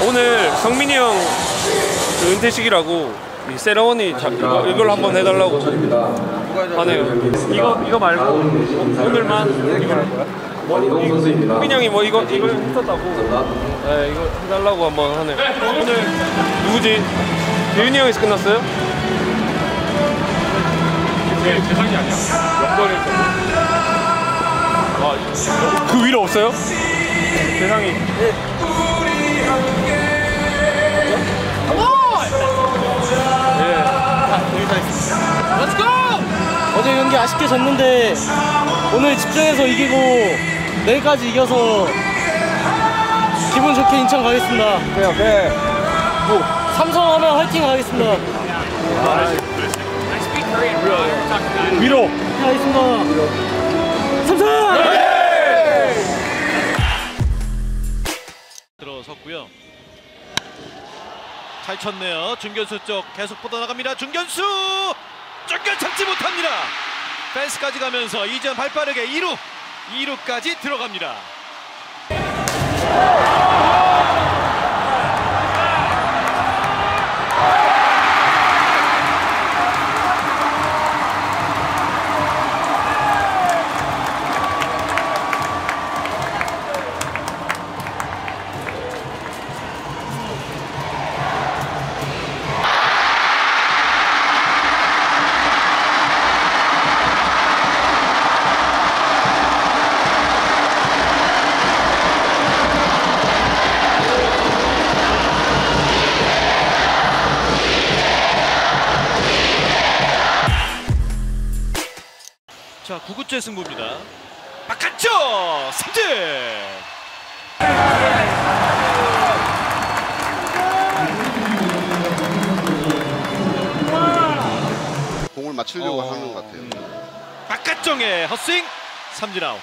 오늘 성민이 형 그 은퇴식이라고 이 세레머니 이걸 한번 해달라고 하네요. 이거 말고 오늘만 성민이 형이 뭐 이거 했었다고. 네, 이거 해달라고 한번 하네요. 오늘 누구지? 대윤이 형에서 끝났어요? 대상이 아니야. 연번에서. 아, 그 위로 없어요? 대상이. Let's go! 어제 경기 아쉽게 졌는데 오늘 집중해서 이기고 내일까지 이겨서 기분 좋게 인천 가겠습니다. 오케이. 삼성 하면 화이팅 하겠습니다. 위로. 가겠습니다. 삼성! 들어섰고요. 잘 쳤네요. 중견수 쪽 계속 뻗어나갑니다. 중견수 잡지 못합니다. 펜스까지 가면서 이전 발빠르게 2루까지 들어갑니다. 자, 9구째 승부입니다. 바깥쪽 삼진. 공을 맞추려고 하는 것 같아요. 바깥쪽에 헛스윙 삼진 아웃.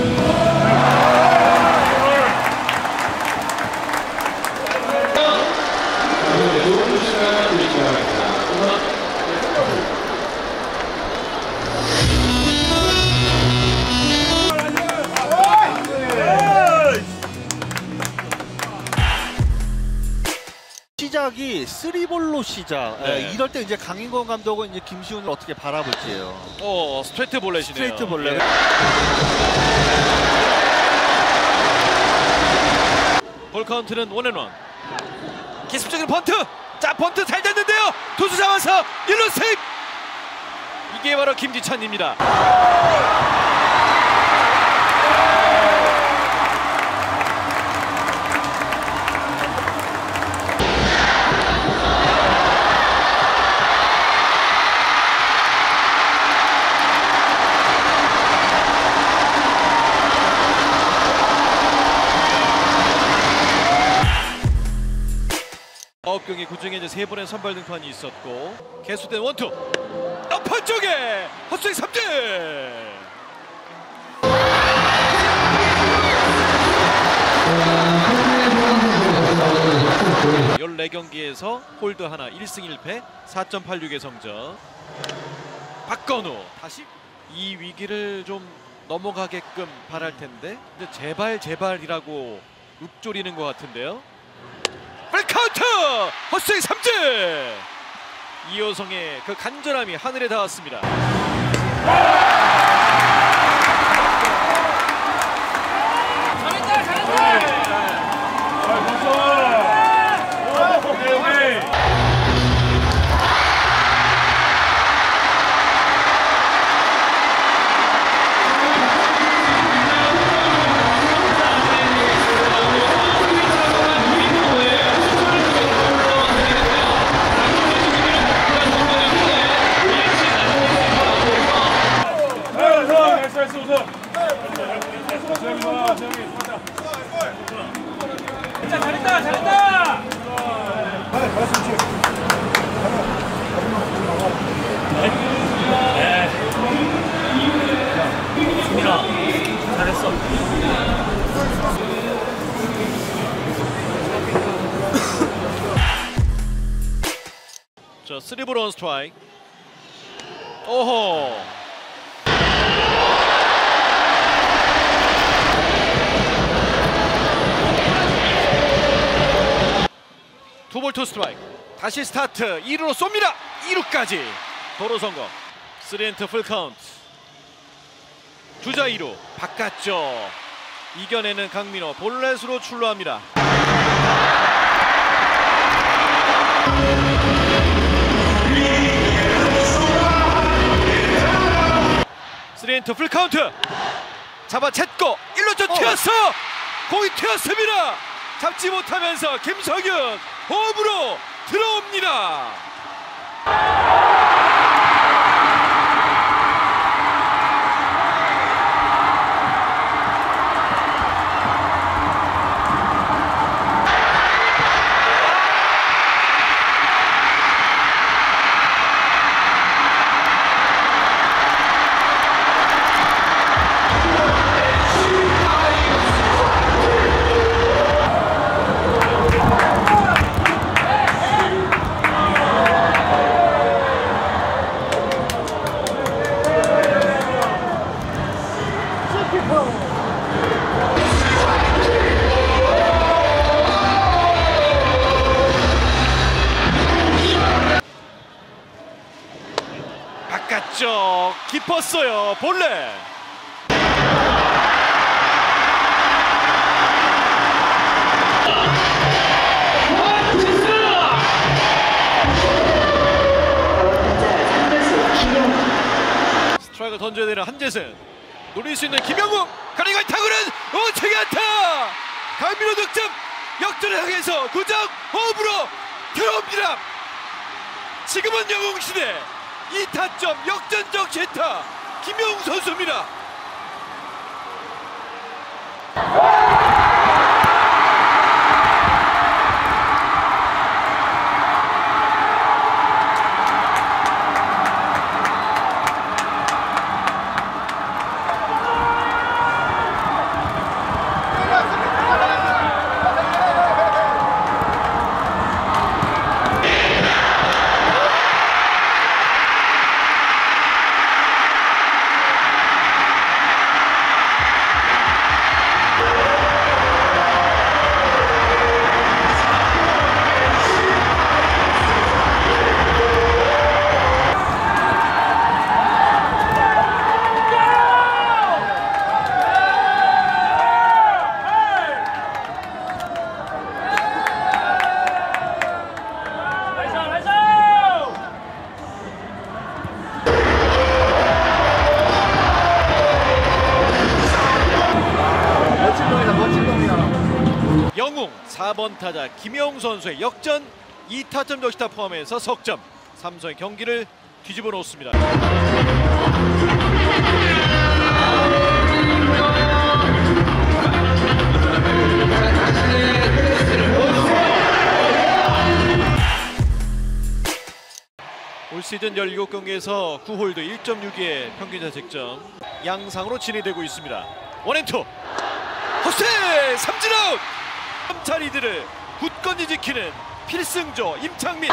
시작이 3볼로 시작. 네. 이럴 때 이제 강인권 감독은 이제 김시훈을 어떻게 바라볼지예요. 스트레이트 볼넷이네요. 스트레이트 볼넷. 볼 카운트는 1&1. 기습적인 번트. 자, 번트 잘 됐는데요. 투수 잡아서 1루 세이프. 이게 바로 김지찬입니다. 경기 그중에 이제 3번의 선발 등판이 있었고 개수된 원투 높은 쪽에 헛스윙 삼진. 14경기에서 홀드 하나 1승 1패 4.86의 성적. 박건우 다시 이 위기를 좀 넘어가게끔 바랄 텐데 제발이라고 읊조리는 것 같은데요. 풀카운트! 헛스윙 삼진! 이호성의 그 간절함이 하늘에 닿았습니다. 잘했다! 수민아, 잘했어. 자, 3볼 원 스트라이크. 오호. 노볼 투 스트라이크. 다시 스타트. 2루로 쏩니다. 2루까지 도로 성공. 3엔트 풀 카운트. 주자 2루 바깥쪽 이겨내는 강민호. 볼넷으로 출루합니다. 3엔트 풀 카운트. 잡아챘고 1루쪽 튀었어. 공이 튀었습니다. 잡지 못하면서 김성윤 홈으로 들어옵니다. 바깥쪽 깊었어요. 볼넷. 스트라이크 던져야 되는 한재승. 노릴 수 있는 김영웅. 가리가 타구는 우측에 안타. 강민호 득점. 역전을 향해서 구장 홈으로 들어옵니다. 지금은 영웅시대. 2타점 역전적 제타 김영웅 선수입니다. 영웅 4번 타자 김영웅 선수의 역전 2타점 적시타 포함해서 석점. 삼성의 경기를 뒤집어 놓습니다. 올 시즌 17경기에서 9홀드 1.62의 평균 자책점. 양상으로 진행되고 있습니다. 원앤투. 허세 삼진 아웃. 3차 리드를 굳건히 지키는 필승조 임창민.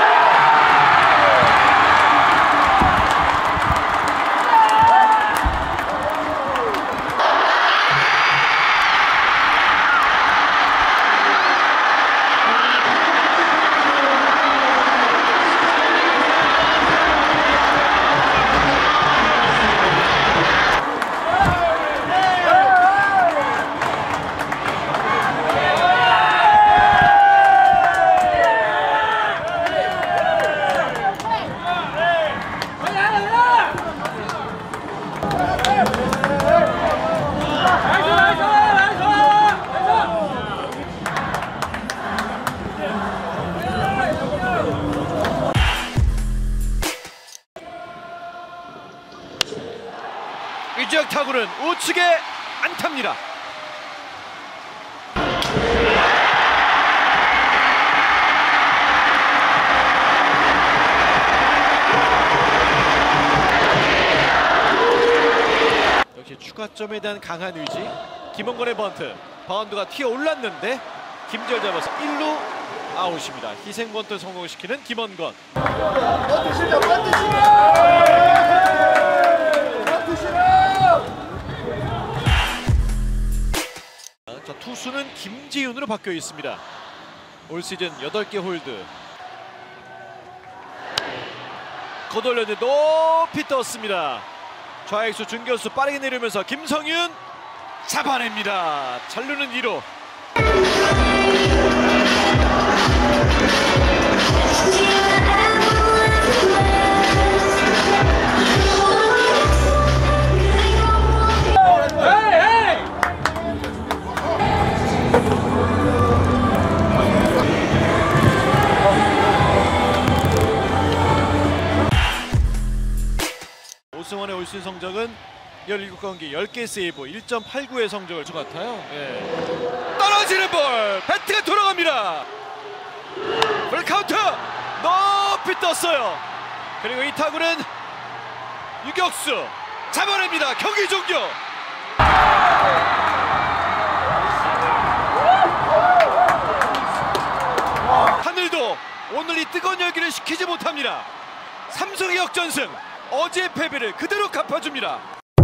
이적 타구는 우측에 안타입니다. 역시 추가점에 대한 강한 의지. 김원건의 번트. 바운드가 튀어 올랐는데 김재열 잡아서 1루 아웃입니다. 희생 번트 성공시키는 김원건. 자, 투수는 김지윤으로 바뀌어 있습니다. 올 시즌 8개 홀드. 걷어올렸는데 높이 떴습니다. 좌익수 중견수 빠르게 내려오면서 김성윤 잡아냅니다. 잘루는 2루. 오승원의 올 시즌 성적은 17경기 10개 세이브 1.89의 성적을 준 것 같아요. 예. 떨어지는 볼 배트가 돌아갑니다. 볼 카운트 높이 떴어요. 그리고 이 타구는 유격수 잡아냅니다. 경기 종료. 하늘도 오늘 이 뜨거운 열기를 식히지 못합니다. 삼성의 역전승, 어제의 패배를 그대로 갚아줍니다.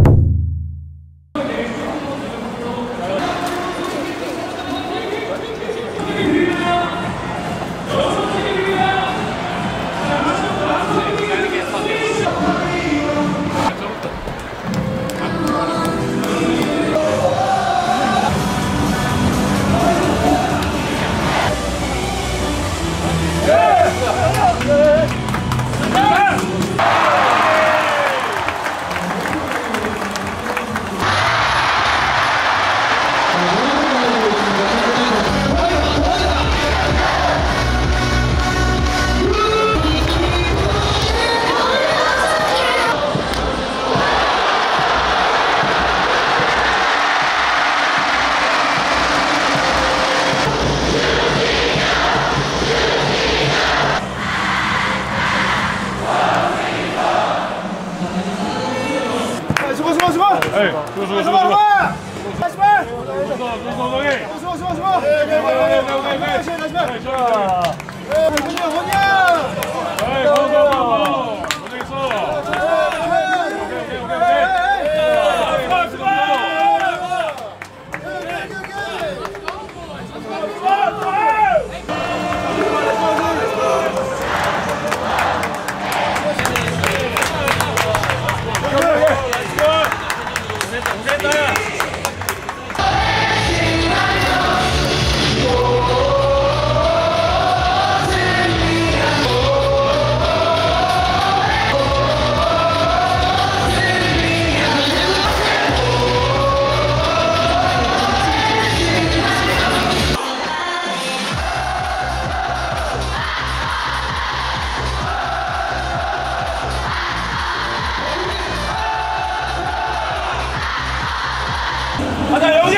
가자 여기!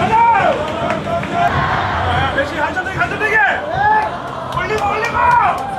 가자! 메시 한점대기! 올리고!